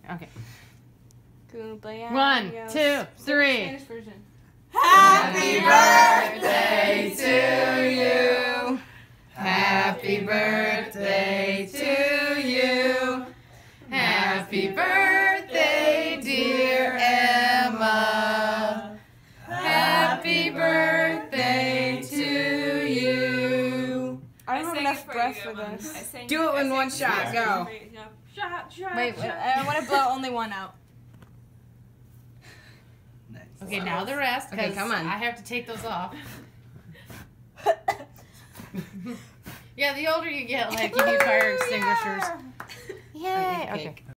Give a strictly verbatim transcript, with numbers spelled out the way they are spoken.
Okay. Cumpleaños One, two, three. Spanish version. Happy birthday to you. Happy birthday to you. Happy birthday, dear Emma. Happy birthday to you. I don't have sang enough it for breath you, for Emma. this. I sang- Do it I in sang one it shot, for go. you. Yeah. Shot, shot, Wait, wait, shot. I want to blow only one out. Nice. Okay, now the rest. Okay, 'cause come on. I have to take those off. Yeah, the older you get, like, you need fire extinguishers. Yay! Okay. Okay.